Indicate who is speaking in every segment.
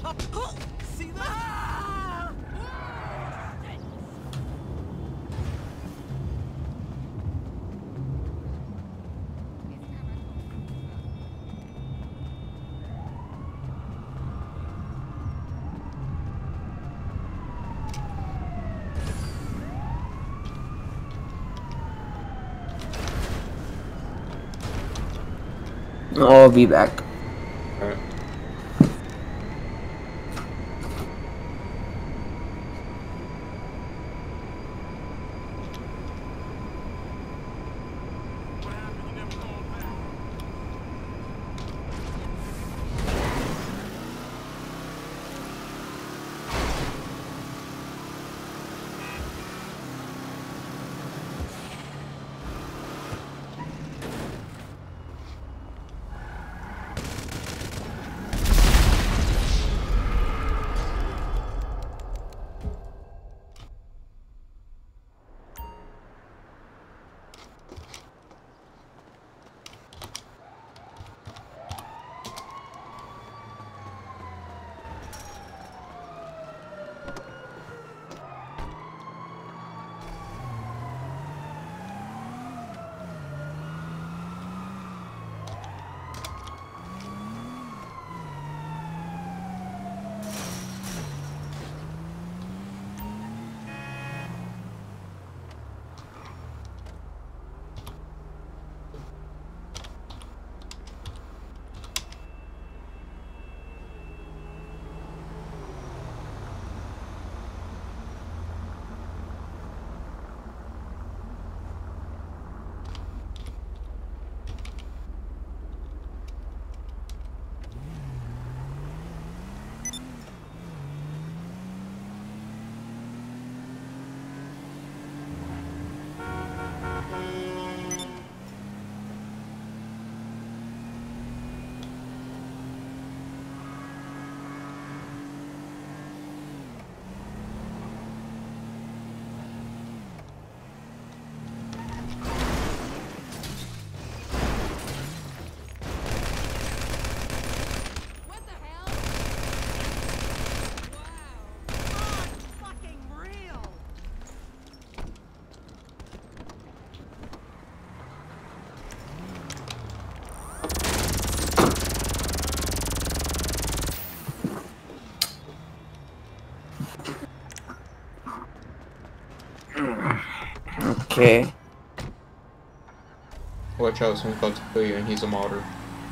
Speaker 1: See that?
Speaker 2: I'll be back.
Speaker 3: Alright.
Speaker 2: Okay.
Speaker 3: Watch out, someone's about to kill you, and he's a modder.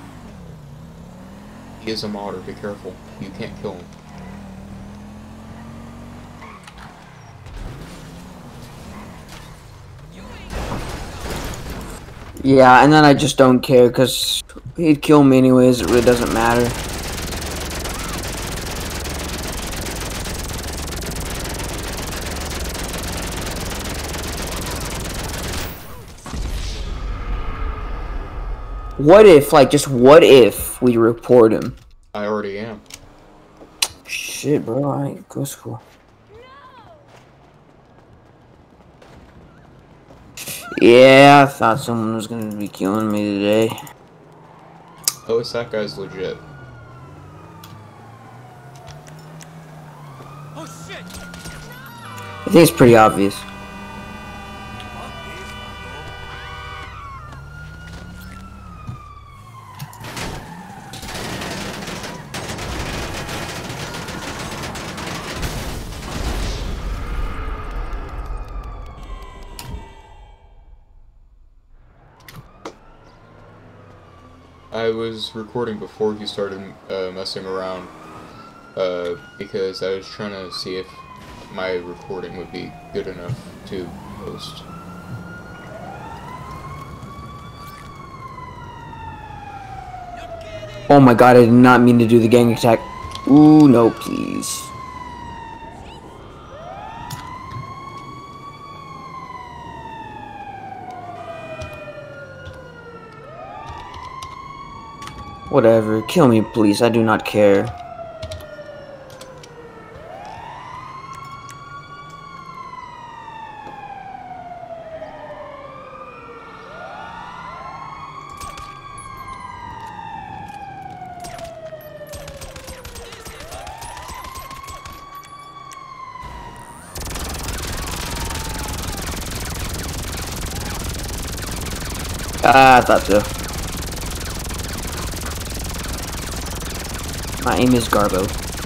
Speaker 3: He is a modder, be careful. You can't kill him.
Speaker 2: Yeah, and then I just don't care because he'd kill me anyways. It really doesn't matter. What if, like, just what if we report him?
Speaker 3: I already am.
Speaker 2: Shit, bro, alright, go school. Yeah, I thought someone was gonna be killing me today.
Speaker 3: Oh, it's that guy's legit.
Speaker 1: Oh shit!
Speaker 2: I think it's pretty obvious.
Speaker 3: I was recording before he started messing around, because I was trying to see if my recording would be good enough to post.
Speaker 2: Oh my god, I did not mean to do the gang attack. Ooh, no, please. Whatever, kill me please, I do not care. I thought so. My aim is Garbo.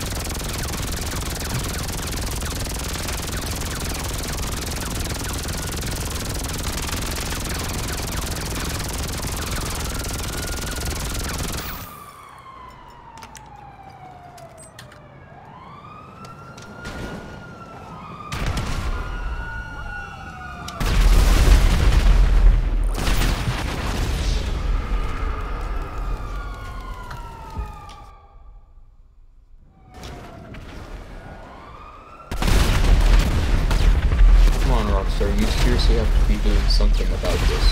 Speaker 3: Rockstar, you seriously have to be doing something about this.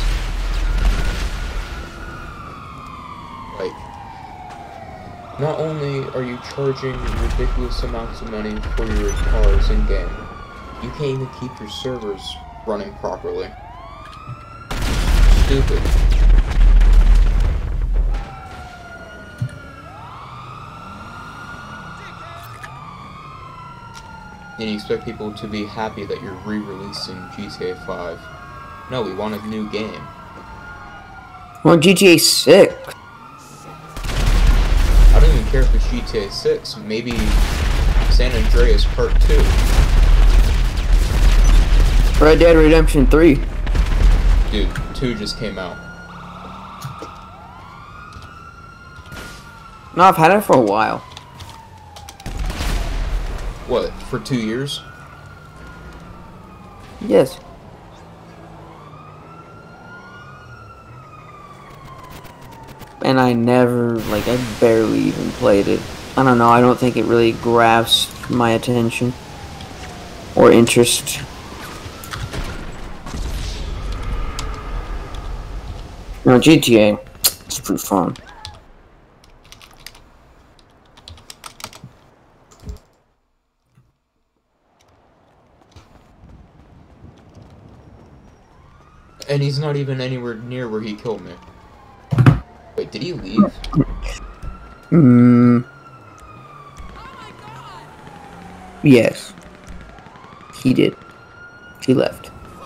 Speaker 3: Like, not only are you charging ridiculous amounts of money for your cars in-game, you can't even keep your servers running properly. Stupid. And you expect people to be happy that you're re-releasing GTA 5. No, we want a new game.
Speaker 2: Well, GTA 6.
Speaker 3: I don't even care if it's GTA 6. Maybe San Andreas Part 2.
Speaker 2: Red Dead Redemption 3.
Speaker 3: Dude, 2 just came out.
Speaker 2: No, I've had it for a while.
Speaker 3: What, for 2 years?
Speaker 2: Yes. And I never, like, I barely even played it. I don't know, I don't think it really grabs my attention. Or interest. No, GTA, it's pretty fun.
Speaker 3: And he's not even anywhere near where he killed me. Wait, did he leave?
Speaker 2: Yes. He did. He left.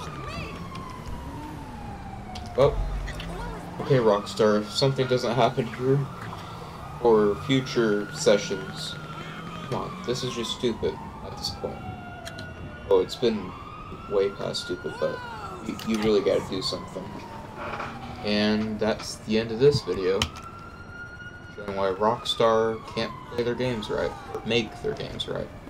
Speaker 3: Oh. Okay, Rockstar, if something doesn't happen here, or future sessions, come on, this is just stupid at this point. Oh, it's been way past stupid, but you really gotta do something. And that's the end of this video, showing why Rockstar can't play their games right, or make their games right.